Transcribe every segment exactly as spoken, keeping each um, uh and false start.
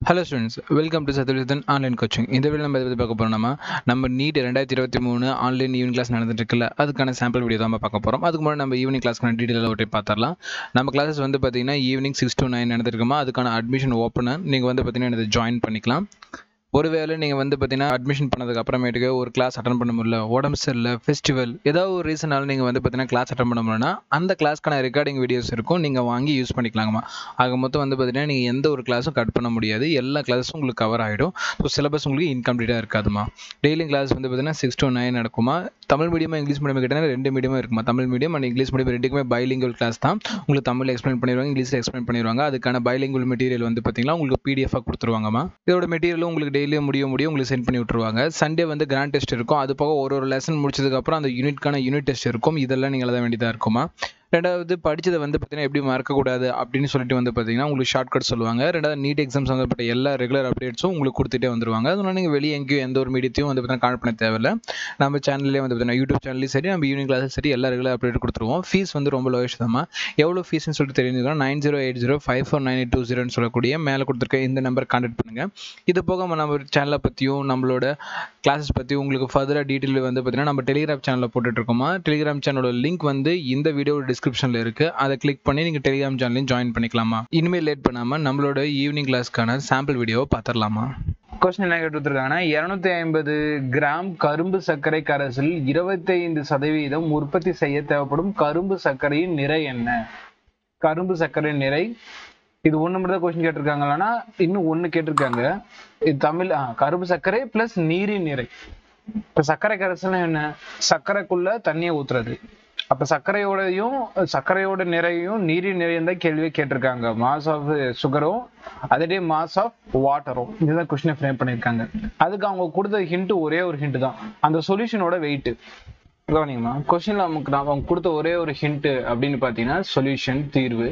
Hello students, welcome to sakthivelscience online coaching. இந்த வீடியோல நம்ம எதை பத்தி பார்க்க போறோம்னா நம்ம நீட் இரண்டாயிரத்து இருபத்தி மூன்று ஆன்லைன் ஈவினிங் கிளாஸ் நடந்துட்டு இருக்குல்ல அதுக்கான சாம்பிள் வீடியோ தான் நம்ம பார்க்க போறோம். அதுக்கு முன்னாடி நம்ம ஈவினிங் கிளாஸ்க்கான டீடைலா ஒட்டி பார்த்தறலாம். நம்ம கிளாसेस வந்து பாத்தீங்கன்னா ஈவினிங் six to nine நடந்துருக்குமா அதுக்கான அட்மிஷன் ஓபன். நீங்க வந்து பாத்தீங்கன்னா இத ஜாயின் பண்ணிக்கலாம். ஒருவேளை நீங்க வந்து பாத்தீங்கன்னா அட்மிஷன் பண்ணதுக்கு அப்புறமேட்டுக்கு ஒரு கிளாஸ் அட்டெண்ட் பண்ண முடியல, உடம்பு சரியில்லை, ஃபெஸ்டிவல் ஏதாவது ஒரு ரீசனால நீங்க வந்து பாத்தீங்கன்னா கிளாஸ் அட்டெண்ட் பண்ண முடியலனா அந்த கிளாஸ்க்கான ரெக்கார்டிங் வீடியோஸ் இருக்கும், நீங்க வாங்கி யூஸ் பண்ணிக்கலாமா. ஆக மொத்தம் வந்து பாத்தீங்கன்னா நீங்க எந்த ஒரு கிளாஸும் கட் பண்ண முடியாது, எல்லா கிளாஸும் உங்களுக்கு கவர் ஆகிடும். ஸோ சிலபஸ் உங்களுக்கு இன்கம்ப்ளீட்டாக இருக்காதுமா. டெய்லியும் கிளாஸ் வந்து பார்த்தீங்கன்னா சிக்ஸ் டு நைன் நடக்குமா. தமிழ் மீடியமாக இங்கிலீஷ் மீடியம் கிட்டே ரெண்டு மீடியமாக இருக்குமா. Tamil medium and English medium ரெண்டுக்குமே பைலிங்குவல் கிளாஸ் தான். உங்களுக்கு தமிழ் எக்ஸ்பிளைன் பண்ணிடுவாங்க, இங்கிலீஷில் எக்ஸ்பிளைன் பண்ணிடுவாங்க. அதுக்கான பைலிங்குவல் மெட்டீரியல் வந்து பார்த்தீங்கன்னா உங்களுக்கு பிடிஎஃபாக கொடுத்துருவாங்கம்மா. இதோட மெட்டீரியலும் உங்களுக்கு டெய்லியும் முடிய முடியும் உங்களுக்கு சென்ட் பண்ணி விட்டுருவாங்க. சண்டே வந்து கிராண்ட் டெஸ்ட் இருக்கும், அது போக ஒரு ஒரு லெசன் முடிச்சதுக்கப்புறம் அந்த யூனிட்கான யூனிட் டெஸ்ட் இருக்கும். இதெல்லாம் நீங்கள் எழுத வேண்டியதாக இருக்குமா. ரெண்டாவது படிச்சதை வந்து பார்த்தீங்கன்னா எப்படி மறக்கக்கூடாது அப்படின்னு சொல்லிட்டு வந்து பார்த்தீங்கன்னா உங்களுக்கு ஷார்ட் கட் சொல்லுவாங்க. ரெண்டாவது நீட் எக்ஸாம் சம்மந்தப்பட்ட எல்லா ரெகுலர் அப்டேட்ஸும் உங்களுக்கு கொடுத்துட்டே வந்துருவாங்க. அதனால நீங்கள் வெளியே எங்கேயும் எந்த ஒரு மீடியத்தையும் வந்து பார்த்தீங்கன்னா கால் பண்ண தேவையில்லை. நம்ம சேனல்லே வந்து பார்த்தீங்கன்னா யூடியூப் சேனல்லையும் சரி நம்ம ஈவினிங் கிளாஸும் சரி எல்லா ரெகுலர் அப்டேட் கொடுத்துருவோம். ஃபீஸ் வந்து ரொம்ப லோயஸ்ட் தான். எவ்வளோ ஃபீஸ்ன்னு சொல்லிட்டு தெரிஞ்சுக்கலாம். Nine zero eight zero five four nine eight two ஜீரோன்னு சொல்லக்கூடிய மேலே கொடுத்துருக்க இந்த நம்பர் கான்டாக்ட் பண்ணுங்கள். இது போக நம்ம சேனலை பற்றியும் நம்மளோட கிளாஸஸ் பற்றி உங்களுக்கு ஃபர்தராக டீட்டெயில் வந்து பார்த்தீங்கன்னா நம்ம டெலிகிராம் சேனலில் போட்டுட்ருக்கோமா. டெலிகிராம் சேனலோட லிங்க் வந்து இந்த வீடியோ டிஸ்கிரிப்ஷனில் இருக்குது, அதை கிளிக் பண்ணி நீங்கள் டெலிகிராம் சேனலையும் ஜாயின் பண்ணிக்கலாமா. இனிமேல் லேட் பண்ணாமல் நம்மளோட ஈவினிங் கிளாஸ்க்கான சாம்பிள் வீடியோவை பார்த்துடலாமா. கொஸ்டின் என்ன கேட்டுருக்காங்கன்னா, இருநூத்தி ஐம்பது கிராம் கரும்பு சர்க்கரை கரைசல் இருபத்தி ஐந்து சதவீதம் உற்பத்தி செய்ய தேவைப்படும் கரும்பு சர்க்கரையின் நிறை என்ன? கரும்பு சர்க்கரை நிறை இது ஒண்ணு மட்டும் தான் கொஸ்டின் கேட்டிருக்காங்களா, இன்னும் ஒண்ணு கேட்டிருக்காங்க. இது தமிழ் கரும்பு சர்க்கரை பிளஸ் நீரின் நிறை. இப்ப சர்க்கரை கரைசல் என்ன? சர்க்கரைக்குள்ள தண்ணியை ஊத்துறது. அப்ப சர்க்கரையோடையும் சர்க்கரையோட நிறையும் நீரின் நிறையும் தான் கேள்வியை கேட்டிருக்காங்க. மாஸ் ஆஃப் சுகரும் அதே மாஸ் ஆஃப் வாட்டரும் இதுதான் கொஸ்டினை ஃப்ரேம் பண்ணியிருக்காங்க. அதுக்கு அவங்க கொடுத்த ஹிண்ட் ஒரே ஒரு ஹிண்ட் தான், அந்த சொல்யூஷனோட வெயிட். கவனிங்கம்மா, கொஸ்டின்ல நமக்கு அவங்க கொடுத்த ஒரே ஒரு ஹிண்ட் அப்படின்னு பாத்தீங்கன்னா சொல்யூஷன் தீர்வு.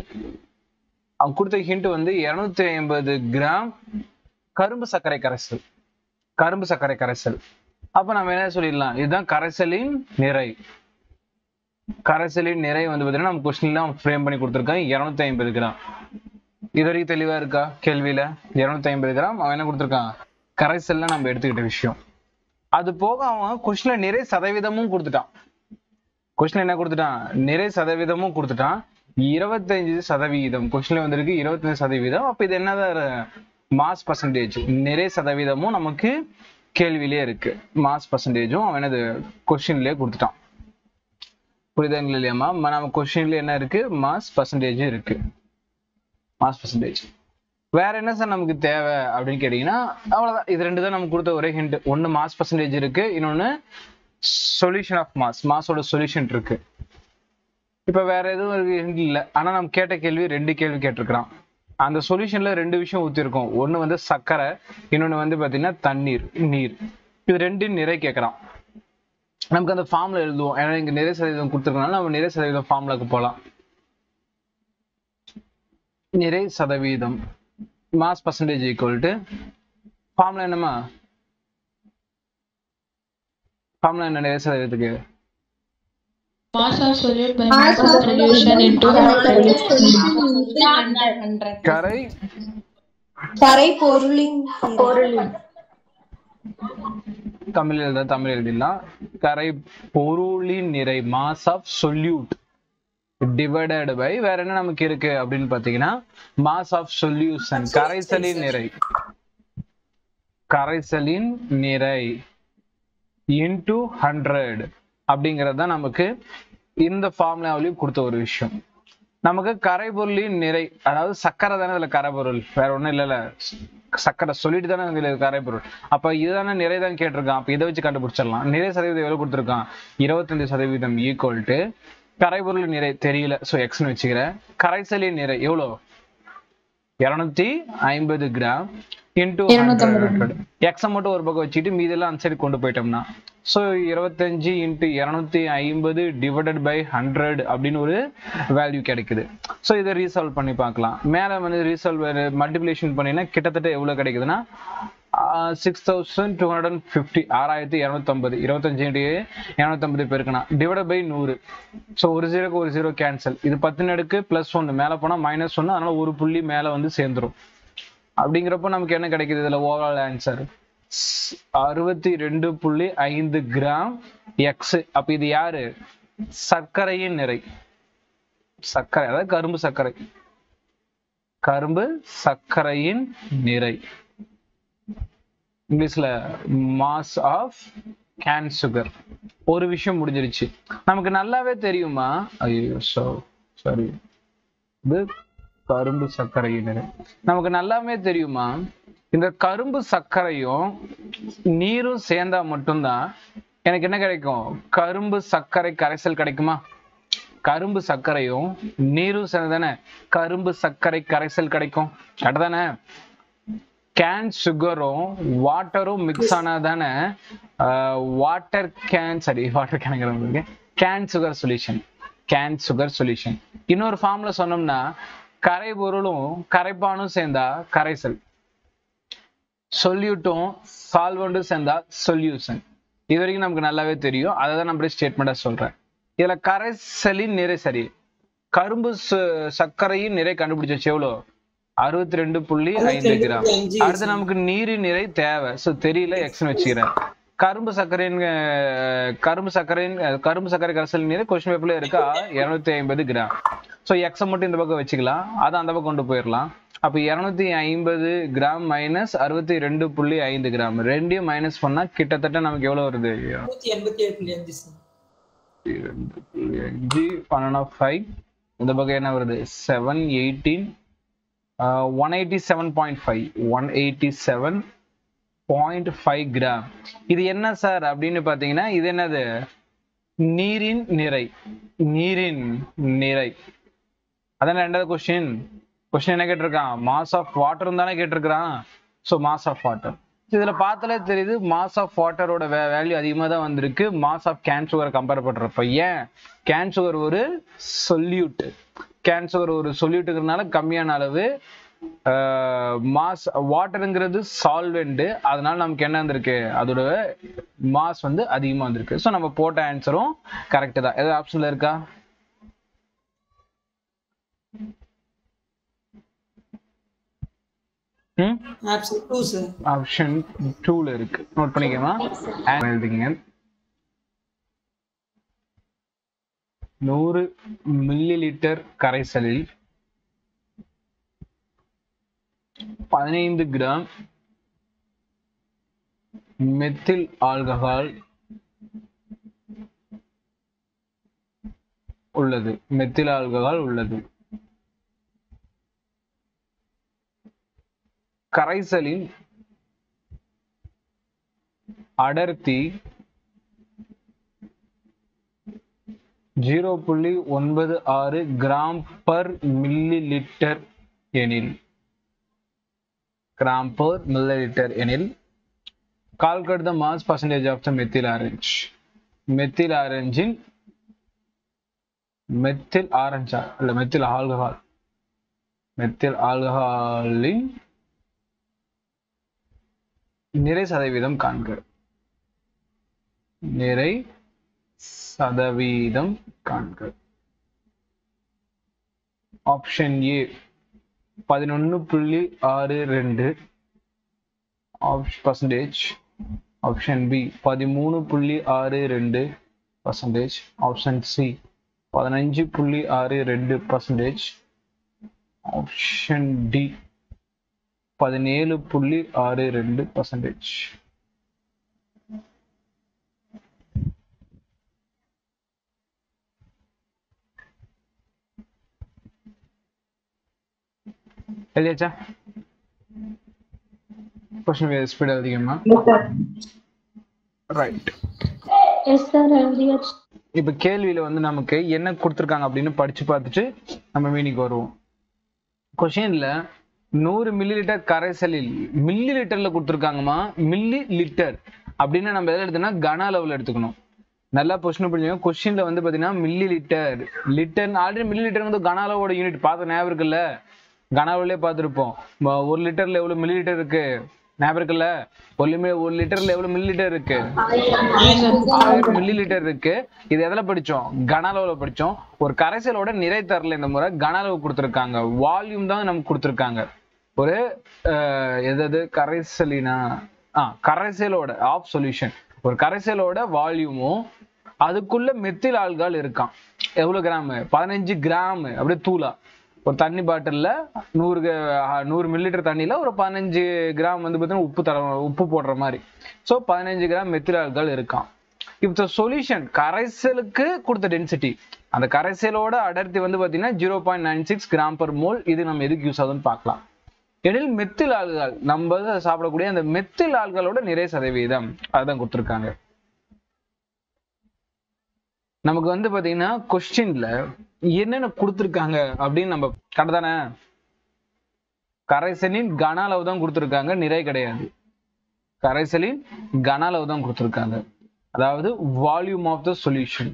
அவங்க கொடுத்த ஹிண்ட் வந்து இருநூத்தி ஐம்பது கிராம் கரும்பு சர்க்கரை கரைசல். கரும்பு சர்க்கரை கரைசல் அப்ப நம்ம என்ன சொல்லிடலாம், இதுதான் கரைசலின் நிறை. கரைசலின் நிறை வந்து பாத்தீங்கன்னா நம்ம கொஸ்டின்ல ஃப்ரேம் பண்ணி கொடுத்துருக்காங்க இருநூத்தி ஐம்பது கிராம். இது வரைக்கும் தெளிவா இருக்கா? கேள்வியில இருநூத்தி ஐம்பது கிராம் அவன் என்ன கொடுத்துருக்கான், கரைசல்ல நம்ம எடுத்துக்கிட்ட விஷயம். அது போக அவன் கொஸ்டின்ல நிறை சதவீதமும் கொடுத்துட்டான். கொஸ்டின்ல என்ன கொடுத்துட்டான், நிறை சதவீதமும் கொடுத்துட்டான். இருபத்தஞ்சு சதவீதம் கொஸ்டின்ல வந்திருக்கு, இருபத்தஞ்சு சதவீதம். அப்ப இது என்னதான் மாஸ் பர்சன்டேஜ். நிறை சதவீதமும் நமக்கு கேள்வியிலே இருக்கு, மாஸ் பர்சன்டேஜும் அவன் என்னது கொஸ்டின்லயே கொடுத்துட்டான். புரியுதுங்களா இல்லையாமா? நம்ம கொஸ்டின்ல என்ன இருக்கு, மாஸ் பர்சன்டேஜ் இருக்கு. மாஸ் பர்சன்டேஜ் வேற என்ன சார் நமக்கு தேவை அப்படின்னு கேட்டீங்கன்னா அவ்வளவுதான். இது ரெண்டு தான் நமக்கு கொடுத்த ஒரே ஹிண்ட். ஒன்னு மாஸ் பர்சன்டேஜ் இருக்கு, இன்னொன்னு சொல்யூஷன் ஆஃப் மாஸ், மாஸோட சொல்யூஷன் இருக்கு. இப்ப வேற எதுவும் ஹிண்ட் இல்லை. ஆனா நம்ம கேட்ட கேள்வி ரெண்டு கேள்வி கேட்டிருக்கிறான். அந்த சொல்யூஷன்ல ரெண்டு விஷயம் ஊத்திருக்கோம். ஒண்ணு வந்து சர்க்கரை, இன்னொன்னு வந்து பாத்தீங்கன்னா தண்ணீர், நீர். இது ரெண்டு நிறை கேட்கறான். நமக்கு அந்த ஃபார்ம்ல எழுதுவோம், ஏன்னா இங்க நிறை சதவீதம் கொடுத்துருக்கனால நம்ம நிறை சதவீதம் ஃபார்முலாக்கு போகலாம். நிறை சதவீதம் mass percentage equal to formula என்னமா, ஃபார்முலா என்ன நிறை சதவீதத்துக்கு? Mass of solute by mass of solution into கரை கரை பொருளின் பொருளின் தமிழ் எழுத தமிழ் எழுதிடலாம். கரை பொருளின் நிறை mass of solute divided by வேற என்ன நமக்கு இருக்கு அப்படின்னு பாத்தீங்கன்னா மாஸ் ஆஃப் சொல்யூஷன். கரைசலின் நிறை, கரைசலின் நிறை இன்டு ஹண்ட்ரட் அப்படிங்கிறது தான் நமக்கு இந்த ஃபார்முலாவிலையும் கொடுத்த ஒரு விஷயம். நமக்கு கரைபொருளின் நிறை, அதாவது சர்க்கரை தானே இதுல கரைபொருள், வேற ஒண்ணும் இல்லைல்ல. சர்க்கரை சொல்லிட்டு தானே இதுல கரைபொருள். அப்ப இதுதானே நிறை தான் கேட்டிருக்கான். அப்ப இதை வச்சு கண்டுபிடிச்சிடலாம். நிறை சதவீதம் எவ்வளவு கொடுத்துருக்கான், இருபத்தஞ்சு சதவீதம் ஈக்குவல் டு கரைபொருள் நிறை தெரியல, சோ எக்ஸ்னு வச்சுக்கிறேன். கரைசலின் நிறை எவ்வளோ, இருநூத்தி ஐம்பது கிராம் இன்டூ எக்ஸ மட்டும் ஒரு பக்கம் வச்சுட்டு மீதெல்லாம் அந்த சைடு கொண்டு போயிட்டோம்னா ஸோ இருபத்தஞ்சு இன்ட்டு இருநூத்தி ஐம்பது டிவைடட் பை ஹண்ட்ரட் அப்படின்னு ஒரு வேல்யூ கிடைக்குது. ஸோ இதை ரீசால்வ் பண்ணி பார்க்கலாம். மேலே வந்து ரீசால்வ் மல்டிப்ளிகேஷன் பண்ணினா கிட்டத்தட்ட எவ்வளோ கிடைக்குதுன்னா six thousand two hundred and fifty ஆறாயிரத்தி இரநூத்தி ஐம்பது இருபத்தஞ்சு இரநூத்தி ஐம்பது பேருக்குண்ணா டிவைட் பை நூறு. ஸோ ஒரு ஜீரோக்கு ஒரு ஜீரோ கேன்சல். இது பத்து நடுக்கு பிளஸ் ஒன்று மேலே போனால் மைனஸ் ஒன்று, அதனால ஒரு புள்ளி மேலே வந்து சேர்ந்துரும். அப்படிங்கிறப்போ நமக்கு என்ன கிடைக்குது இதுல ஓவரால் ஆன்சர் அறுபத்தி ரெண்டு புள்ளி ஐந்து கிராம் எக்ஸ். அப்ப இது யாரு? சர்க்கரையின் நிறை. சர்க்கரை அதாவது கரும்பு சர்க்கரை, கரும்பு சர்க்கரையின் நிறை. இங்கிலீஷ்ல மாஸ் ஆஃப் கேன் சுகர். ஒரு விஷயம் முடிஞ்சிருச்சு. நமக்கு நல்லாவே தெரியுமா, ஐயோ சாரி, இது கரும்பு சர்க்கரையின் நிறை. நமக்கு நல்லாவே தெரியுமா இந்த கரும்பு சர்க்கரையும் நீரும் சேர்ந்தா மட்டும்தான் எனக்கு என்ன கிடைக்கும்? கரும்பு சர்க்கரை கரைசல் கிடைக்குமா? கரும்பு சர்க்கரையும் நீரும் சேர்ந்தானே கரும்பு சர்க்கரை கரைசல் கிடைக்கும். கரெக்டானே? கேன் சுகரும் வாட்டரும் மிக்ஸ் ஆனாதானே வாட்டர் கேன் சரி water cane cane sugar solution. Cane sugar solution. இன்னொரு ஃபார்ம்ல சொன்னோம்னா கரை பொருளும் கரைப்பானும் சேர்ந்தா கரைசல், சொல்யூட்டும் சால்வெண்டும் சேர்ந்தா சொல்யூஷன். இது வரைக்கும் நமக்கு நல்லாவே தெரியும். அதை தான் நம்ம ஸ்டேட்மெண்டா சொல்றேன். இதுல கரைசலின் நிறை சரி, கரும்பு சர்க்கரையின் நிறை கண்டுபிடிச்சு எவ்வளோ? அறுபத்தி ரெண்டு புள்ளி ஐந்து கிராம். அடுத்து நமக்கு நீரின் நிறை தேவை, சோ தெரியல எக்ஸ்னு வச்சுக்கிறேன். கரும்பு சர்க்கரையின் கரும்பு சர்க்கரையின் கரும்பு சர்க்கரை கரைசல் நீரை கொஸ்டின் பேப்பர்ல இருக்கா இருநூத்தி ஐம்பது கிராம். ஸோ எக்ஸை மட்டும் இந்த பக்கம் வச்சுக்கலாம், அதை அந்த பக்கம் கொண்டு போயிடலாம். அப்ப இருநூத்தி ஐம்பது கிராம் மைனஸ் அறுபத்தி ரெண்டு புள்ளி ஐந்து கிராம் ரெண்டையும் மைனஸ் பண்ணா கிட்டத்தட்ட நமக்கு எவ்வளவு வருது? இந்த பக்கம் என்ன வருது? Seven eighteen one eighty seven point five one eighty seven point five gram. இது என்ன சார் அப்படின்னு பாத்தீங்கன்னா இது என்னது? நீரின் நிறை. நீரின் நிறை அதான் ரெண்டாவது கொஸ்டின். கொஸ்டின் என்ன கேட்டிருக்கான்? மாஸ் ஆஃப் வாட்டர் தானே கேட்டிருக்கிறான். ஸோ மாஸ் ஆஃப் வாட்டர் இதுல பார்த்தாலே தெரியுது மாஸ் ஆஃப் வாட்டரோட வேல்யூ அதிகமாக தான் வந்திருக்கு மாஸ் ஆஃப் கேன் சுகரை கம்பேர் பண்றப்ப. ஏன்? கேன் சுகர் ஒரு சொல்யூட், கேன் சுகர் ஒரு சொல்யூட்டுங்கிறதுனால கம்மியான அளவு, மாஸ் வாட்டருங்கிறது சால்வெண்ட், அதனால நமக்கு என்ன வந்திருக்கு? அதோட மாஸ் வந்து அதிகமா வந்திருக்கு. ஸோ நம்ம போட்ட ஆன்சரும் கரெக்ட் தான். ஏதாவது ஆப்ஷன்ல இருக்கா? ஆப்ஷன் டூல இருக்கு, நோட் பண்ணிக்கோமா. எழுதிங்க. நூறு மில்லி லிட்டர் கரைசலில் பதினைந்து கிராம் மெத்தில் ஆல்கஹால் உள்ளது. மெத்தில் ஆல்கஹால் உள்ளது. கரைசலின் அடர்த்தி ஜீரோ புள்ளி ஒன்பது ஆறு கிராம் பர் மில்லி லிட்டர் எனில் கிராம் பர் மில்லி லிட்டர் எனில் calculate the mass percentage of the methyl orange. Methyl ஆரஞ்சின் மெத்தில் ஆரஞ்சா இல்ல மெத்தில் ஆல்கஹால் மெத்தில் ஆல்கஹாலின் நிறை சதவீதம் காண்க. நிறை சதவீதம் காண்க. ஆப்ஷன் ஏ பதினொன்னு புள்ளி ஆறு ரெண்டு பர்சன்டேஜ். ஆப்ஷன் பி பதிமூணு புள்ளி ஆறு ரெண்டு பர்சன்டேஜ். ஆப்ஷன் சி பதினஞ்சு புள்ளி ஆறு ரெண்டு பர்சன்டேஜ். ஆப்ஷன் டி பதினேழு புள்ளி ஆறு ரெண்டு பர்சன்டேஜ். எழுதியாச்சா? கொஸ்டின் ஸ்பீட் எழுதிக்கமா. ரைட். எஸ் சார் எழுதியாச்சு. இப்ப கேள்வியில வந்து நமக்கு என்ன கொடுத்துருக்காங்க அப்படின்னு படிச்சு பார்த்துட்டு நம்ம மீனிங் வருவோம். கொஸ்டின்ல நூறு மில்லி லிட்டர் கரைசலில் மில்லி லிட்டர்ல கொடுத்துருக்காங்கம்மா. மில்லி லிட்டர் அப்படின்னா நம்ம எதில் எடுத்தோம்னா கன அளவுல எடுத்துக்கணும். நல்லா கொஸ்டின் புரிஞ்சுக்கணும். கொஸ்டின்ல வந்து பாத்தீங்கன்னா millilitre litre already millilitre வந்து கன அளவோட யூனிட் பார்த்த ஞாபகம் இருக்குல்ல? கன அளவுலயே பார்த்துருப்போம். ஒரு லிட்டர்ல எவ்வளவு மில்லி லிட்டர் இருக்கு ஞாபகம் இருக்குல்ல? ஒரு ஒரு லிட்டர்ல எவ்வளவு மில்லி லிட்டர் இருக்கு? ஆயிரம் மில்லி லிட்டர் இருக்கு. இது எதுல படிச்சோம்? கன அளவுல படிச்சோம். ஒரு கரைசலோட நிறை தரல இந்த முறை கன அளவு கொடுத்துருக்காங்க. வால்யூம் தான் நமக்கு கொடுத்துருக்காங்க. ஒரு எதாவது கரைசலினா ஆ கரைசலோட ஆஃப் சொல்யூஷன், ஒரு கரைசலோட வால்யூமும் அதுக்குள்ள மெத்தில் ஆல்கஹால் இருக்கான். எவ்வளவு கிராம்? பதினஞ்சு கிராம். அப்படியே தூளா ஒரு தண்ணி பாட்டில்ல நூறு நூறு மில்லி லிட்டர் தண்ணியில ஒரு பதினஞ்சு கிராம் வந்து பார்த்தீங்கன்னா உப்பு தர உப்பு போடுற மாதிரி. ஸோ பதினஞ்சு கிராம் மெத்தில் ஆல்கஹால் இருக்கான். இப்போ சொல்யூஷன் கரைசலுக்கு கொடுத்த டென்சிட்டி, அந்த கரைசலோட அடர்த்தி வந்து பார்த்தீங்கன்னா zero point nine six gram per mole. இது நம்ம எதுக்கு யூஸ் ஆகுதுன்னு பார்க்கலாம். எனில் மெத்தில் ஆல்கஹால் நம்ம சாப்பிடக்கூடிய அந்த மெத்தில் ஆல்கஹாலோட நிறை சதவீதம் அதுதான் கொடுத்துருக்காங்க. நமக்கு வந்து பாத்தீங்கன்னா கொஸ்டின்ல என்னென்ன கொடுத்துருக்காங்க அப்படின்னு நம்ம கரெக்டானே, கரைசலின் கன அளவு தான் கொடுத்துருக்காங்க, நிறை கிடையாது. கரைசலின் கன அளவு தான் கொடுத்துருக்காங்க, அதாவது வால்யூம் ஆஃப் த சொல்யூஷன்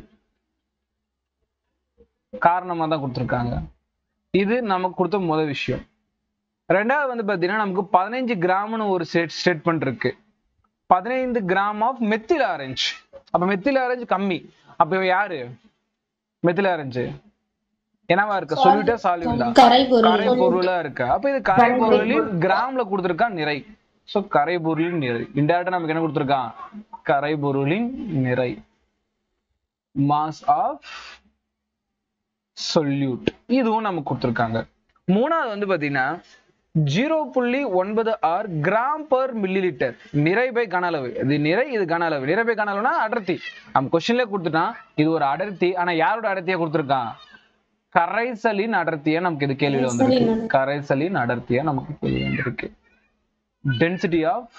காரணமா தான் கொடுத்துருக்காங்க. இது நமக்கு கொடுத்த முதல் விஷயம். ரெண்டாவது வந்து பாத்தீங்கன்னா நமக்கு பதினைஞ்சு கிராம்னு ஒரு ஸ்டேட்மெண்ட் இருக்கு. பதினைந்து கிராம் ஆஃப் மெத்தில் ஆரஞ்சு. அப்ப மெத்தில் ஆரஞ்சு கம்மி. அப்ப யாரு மெத்தில் ஆரஞ்சு? என்னவா இருக்கு? சொல்யூட்டா சால்யூட்டா? கரை பொருளா இருக்கு. அப்ப இது கரை பொருளின் கிராம்ல கொடுத்திருக்கான் நிறை. சோ கரை பொருளின் நிறை. இன்டைரக்டா நமக்கு என்ன கொடுத்திருக்கான்? கரை பொருளின் நிறை, மாஸ் ஆஃப் சொல்யூட். இதுவும் நமக்கு கொடுத்திருக்காங்க. மூணாவது வந்து பாத்தீங்கன்னா ஜீரோ புள்ளி ஒன்பது ஆறு கிராம் பர் மில்லி லிட்டர். நிறை பை கன அளவு. இது நிறை, இது கன அளவு. நிறை பை கன அளவுனா அடர்த்தி. நம்ம கொஸ்டின்ல கொடுத்துட்டான் இது ஒரு அடர்த்தி. ஆனா யாரோட அடர்த்தியா கொடுத்திருக்கான்? கரைசலின் அடர்த்தியா நமக்கு இது கேள்வியில வந்திருக்கு. கரைசலின் அடர்த்தியா நமக்கு கேள்வி வந்திருக்கு. டென்சிட்டி ஆஃப்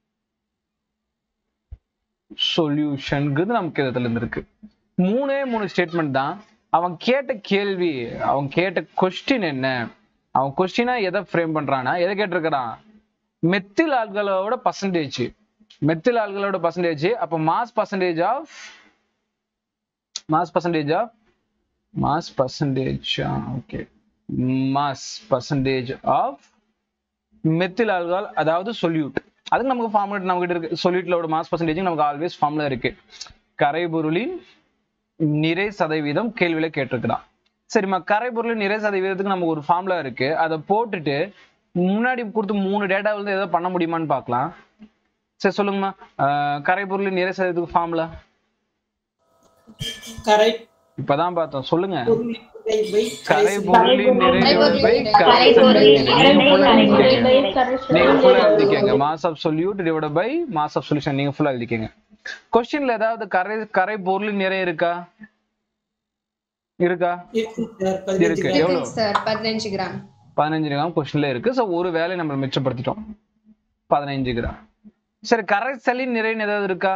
சொல்யூஷன்ங்கிறது நமக்கு இதுல இருந்திருக்கு. மூணே மூணு ஸ்டேட்மெண்ட் தான். அவன் கேட்ட கேள்வி, அவன் கேட்ட கொஸ்டின் என்ன? அவன் கொஸ்டினா எதை ஃப்ரேம் பண்றானா, எதை கேட்டிருக்கிறான்? மெத்தில் ஆல்கஹாலோட பர்சன்டேஜ். மெத்தில் ஆல்கஹாலோட பர்சன்டேஜ். அப்ப mass percentage of mass percentage of mass percentage okay mass percentage of methyl alcohol, அதாவது சொல்யூட். அதுக்கு நமக்கு ஃபார்முலா நம்ம கிட்ட இருக்கு. சொல்யூட்லோட மாஸ் பர்சன்டேஜ் நமக்கு ஆல்வேஸ் ஃபார்முலா இருக்கு. கரைபொருளின் நிறை சதவீதம் கேள்வியில கேட்டிருக்கிறான். சரிம்மா, கரைபொருளின் நிறை சதவீதத்துக்கு நமக்கு ஒரு ஃபார்முலா இருக்கு. அதை போட்டுட்டு முன்னாடி கொடுத்து மூணு டேட்டா வந்து ஏதோ பண்ண முடியுமான்னு பார்க்கலாம். சரி சொல்லுங்கம்மா, கரைபொருளின் நிறை சதவீதத்துக்கு ஃபார்முலா இப்பதான் பார்த்தோம். சொல்லுங்க. கரைபொருளின் நிறை பை நீங்க ஃபுல்லா எழுதிக்கங்க. Mass of solute divided by mass of solution நீங்க ஃபுல்லா எழுதிக்கங்க. क्वेश्चनல ஏதாவது கரை கரை பொருளின் நிறை இருக்கா? இருக்கா? இருக்கு. எவ்வளவு சார்? பதினைந்து கிராம். பதினைந்து கிராம் क्वेश्चनல இருக்கு. சோ ஒரு வேளை நம்ம மிச்சப்படுத்திட்டோம். பதினைந்து கிராம். சரி, கரைசலின் நிறை ஏதாவது இருக்கா?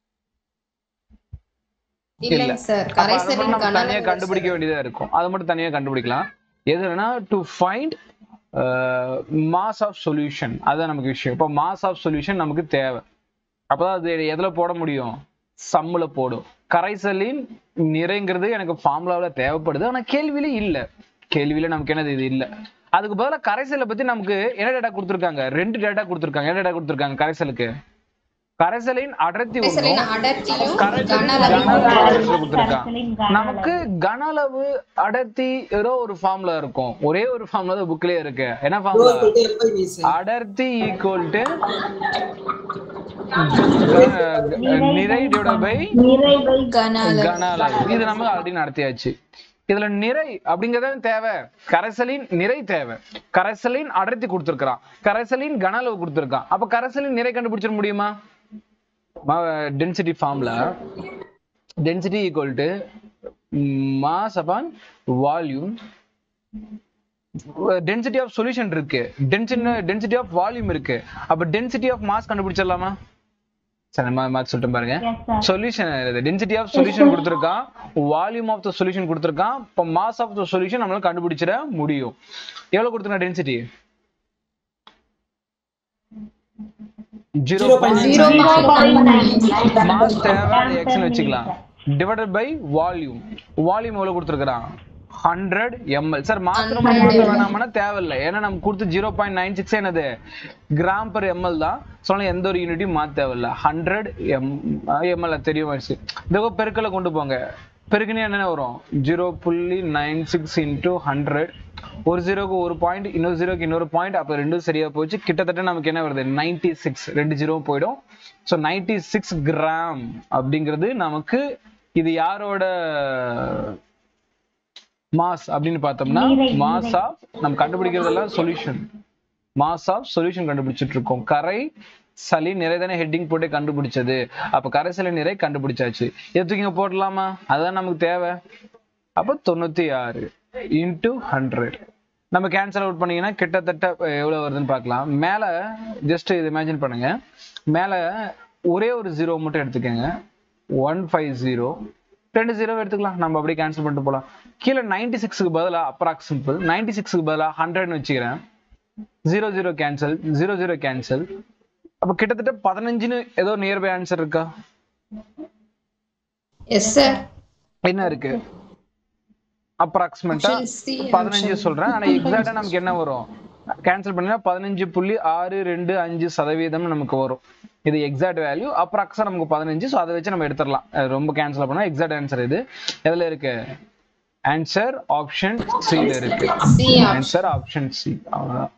இல்ல சார். கரைசலின் கன அளவு தனியா கண்டுபிடிக்க வேண்டியதா இருக்கும். அது மட்டும் தனியா கண்டுபிடிக்கலாம். எதுனா to find mass of solution. அதான் நமக்கு விஷயம். இப்போ மாஸ் ஆஃப் சொல்யூஷன் நமக்கு தேவை. அப்பதான் அது எதுல போட முடியும்? சம்முல போடும். கரைசலின் நிறைங்கிறது எனக்கு ஃபார்முலாவில தேவைப்படுது, ஆனா கேள்வியில இல்ல. கேள்வியில நமக்கு என்னது இது இல்ல. அதுக்கு பதிலாக கரைசலை பத்தி நமக்கு என்ன டேட்டா கொடுத்துருக்காங்க? ரெண்டு டேட்டா கொடுத்துருக்காங்க. என்ன டேட்டா கொடுத்துருக்காங்க கரைசலுக்கு? கரைசலின் அடர்த்தி கொடுத்துருக்காங்க. நமக்கு கன அளவு அடர்த்தி ஏதோ ஒரு ஃபார்முலா இருக்கும். ஒரே ஒரு ஃபார்முலா புக்லயே இருக்கு. என்ன ஃபார்முலா? அடர்த்தி ஈக்குவல் டு நிறை டிவைடட் பை கன அளவு. இது நம்ம ஆல்ரெடி நடத்தியாச்சு. இதுல நிறை அப்படிங்கறது தேவை. கரைசலின் நிறை தேவை. கரைசலின் அடர்த்தி கொடுத்திருக்கான், கரைசலின் கன அளவு கொடுத்திருக்கான். அப்ப கரைசலின் நிறை கண்டுபிடிச்சிட முடியுமா? Density formula density equal to mass upon volume. Density of solution இருக்கு, டென்சிட்டி ஆஃப் வால்யூம் இருக்கு. அப்ப டென்சிட்டி ஆஃப் மாஸ் கண்டுபிடிச்சிடலாமா? சரி, மாத்தி சொல்லிட்டு பாருங்க. சொல்யூஷன் டென்சிட்டி ஆஃப் சொல்யூஷன் கொடுத்திருக்கான், வால்யூம் ஆஃப் த சொல்யூஷன் கொடுத்திருக்கான். இப்ப மாஸ் ஆஃப் த சொல்யூஷன் நம்மளால கண்டுபிடிச்சிட முடியும். எவ்வளவு கொடுத்திருக்கா டென்சிட்டி? ஜீரோ மாஸ் தேவை, எக்ஸ்னு வச்சுக்கலாம். Divided by volume. வால்யூம் எவ்வளவு கொடுத்திருக்கான்? Hundred ML. சார் மாத்திரம் மாத்த வேணாம்னா தேவையில்லை. ஏன்னா நம்ம கொடுத்து ஜீரோ பாயிண்ட் நைன் சிக்ஸ் என்னது கிராம் பர் எம்எல் தான். சொன்ன எந்த ஒரு யூனிட்டையும் மாத்த தேவையில்லை. ஹண்ட்ரட் எம் எம்எல் தெரியும். இந்த பெருக்கலை கொண்டு போங்க. பெருக்குனே என்ன வரும்? ஜீரோ புள்ளி நைன் சிக்ஸ் இன்டூ ஹண்ட்ரட் ஒரு ஜீரோக்கு ஒரு பாயிண்ட், இன்னொரு ஜீரோக்கு இன்னொரு பாயிண்ட், அப்போ ரெண்டும் சரியா போச்சு. கிட்டத்தட்ட நமக்கு என்ன வருது, நைன்டி சிக்ஸ், ரெண்டு ஜீரோ போயிடும். ஸோ நைன்டி சிக்ஸ் கிராம் அப்படிங்கிறது நமக்கு இது யாரோட மாஸ் அப்படின்னு பார்த்தோம்னா மாஸ் ஆஃப் நம்ம கண்டுபிடிக்கிறதெல்லாம் சொல்யூஷன், மாஸ் ஆஃப் சொல்யூஷன் கண்டுபிடிச்சிட்டு இருக்கோம். கரை சளி நிறை தானே ஹெட்டிங் போட்டு கண்டுபிடிச்சது. அப்ப கரை சளி நிறை கண்டுபிடிச்சாச்சு. எதுக்கு போடலாமா, அதுதான் நமக்கு தேவை. அப்ப தொண்ணூத்தி ஆறு இன்டூ ஹண்ட்ரட் நம்ம கேன்சல் அவுட் பண்ணீங்கன்னா கிட்டத்தட்ட எவ்வளவு வருதுன்னு பார்க்கலாம். மேல ஜஸ்ட் இது இமேஜின் பண்ணுங்க, மேல ஒரே ஒரு ஜீரோ மட்டும் எடுத்துக்கோங்க, ஒன் ஃபைவ் ஜீரோ, ரெண்டு ஜீரோ எடுத்துக்கலாம், நம்ம அப்படியே கேன்சல் பண்ணிட்டு போகலாம். கீழே நைன்டி சிக்ஸுக்கு பதிலா அப்ராக்சிம்பிள் நைன்டி சிக்ஸுக்கு பதிலாக ஹண்ட்ரட்னு வச்சுக்கிறேன். Zero zero cancel, zero zero cancel. அப்ப கிட்டத்தட்ட பதினஞ்சுன்னு ஏதோ நியர்பை ஆன்சர் இருக்கா? Yes sir. என்ன இருக்கு? அப்ராக்சிமேட்டா பதினஞ்சு சொல்றேன். ஆனா எக்ஸாக்டா நமக்கு என்ன வரும், கேன்சல் பண்ணா பதினஞ்சு புள்ளி ஆறு ரெண்டு அஞ்சு சதவீதம் நமக்கு வரும். இது எக்ஸாக்ட் வேல்யூ. அப்ராக்ஸா நமக்கு பதினஞ்சு. ஸோ அதை வச்சு நம்ம எடுத்துடலாம். ரொம்ப கேன்சல் பண்ணா எக்ஸாக்ட் ஆன்சர் இது எதுல இருக்கு? ஆன்சர் ஆப்ஷன் சில இருக்கு. Answer option C. அவ்வளவுதான்.